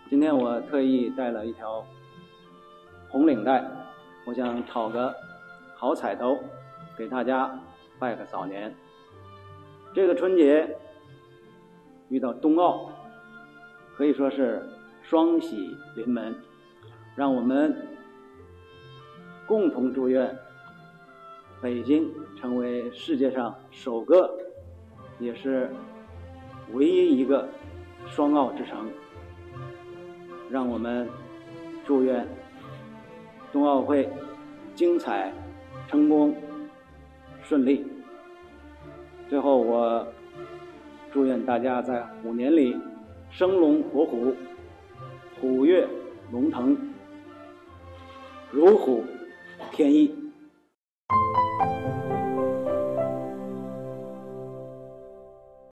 今天我特意带了一条红领带，我想讨个好彩头，给大家拜个早年。这个春节遇到冬奥，可以说是双喜临门，让我们共同祝愿北京成为世界上首个也是唯一一个双奥之城。让我们祝愿冬奥会精彩、成功、顺利。最后，我祝愿大家在虎年里生龙活虎，虎跃龙腾，如虎添翼。